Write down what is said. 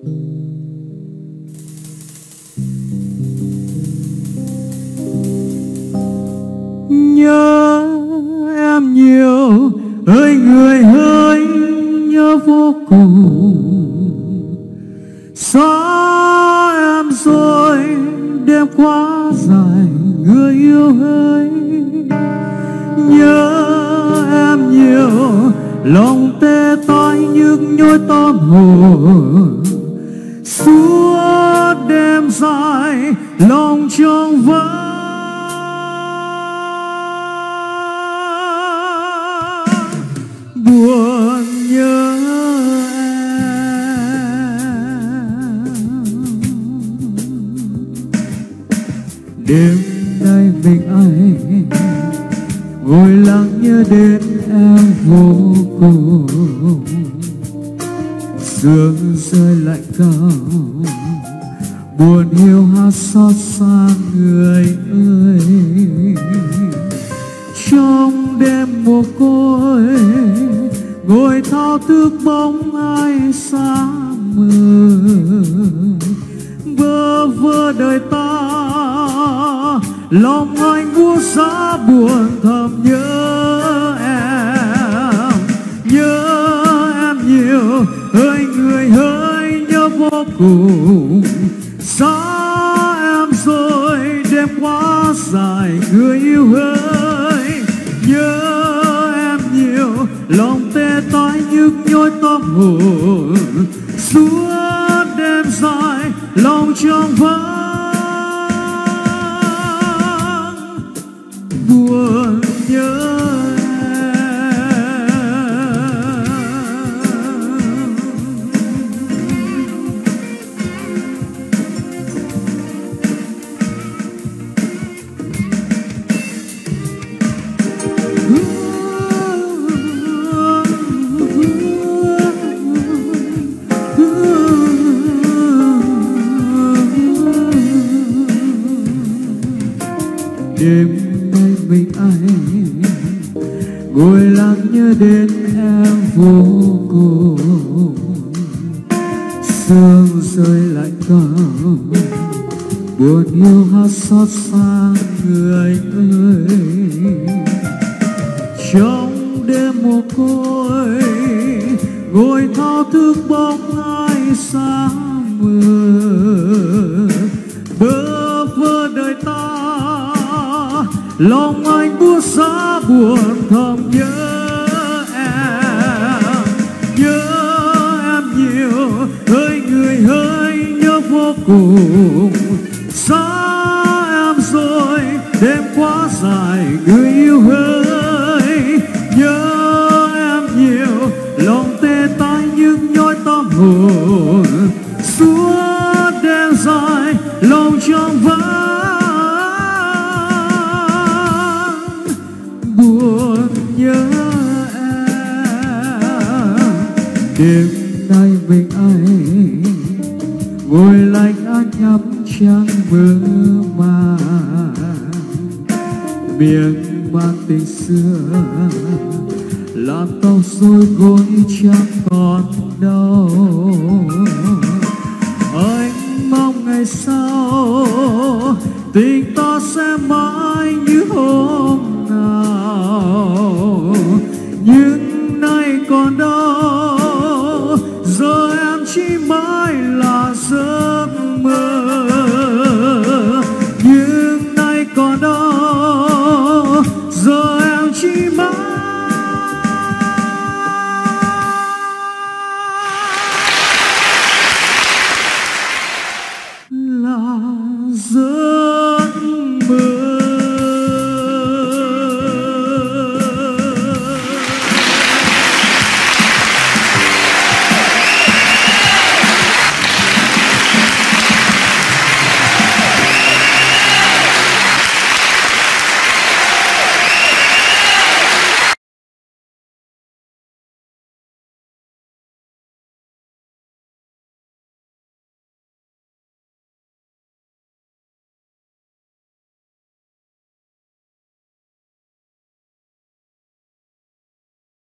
Nhớ em nhiều ơi người ơi, nhớ vô cùng. Xa em rồi đêm quá dài người yêu ơi. Nhớ em nhiều lòng tê tái nhức nhối tâm hồn. Suốt đêm dài lòng trống vắng, buồn nhớ em. Đêm nay mình anh ngồi lặng nhớ đến em vô cùng. Sương rơi lạnh cao, buồn hiu hắt xót xa người ơi. Trong đêm mồ côi ngồi thao thức bóng ai xa mờ. Bơ vơ đời ta lòng anh buốt giá buồn thầm nhớ em. Nhớ em nhiều ơi người ơi, nhớ vô cùng. Xa em rồi đêm quá dài người yêu ơi. Nhớ em nhiều lòng tê tái nhức nhối tâm hồn. Suốt đêm dài lòng trống vắng, buồn nhớ đêm nay mình anh ngồi lặng nhớ đến em vô cùng. Sương rơi lạnh cao, buồn hiu hắt xót xa người ơi. Trong đêm mồ côi ngồi thao thức bóng ai xa mờ. Bơ vơ đời ta lòng anh buốt giá buồn thầm nhớ em. Nhớ em nhiều ơi người ơi, nhớ vô cùng. Xa em rồi đêm quá dài người yêu ơi. Nhớ em nhiều lòng tê tái nhức nhối tâm hồn. Suốt đêm dài lòng trống vắng, buồn nhớ em. Đêm nay mình anh ngồi lạnh anh ngắm trăng mơ màng. Miệng mang tình xưa làm tóc rối gối chẳng còn đâu. Anh mong ngày sau tình ta sẽ mãi như hôm nào. Như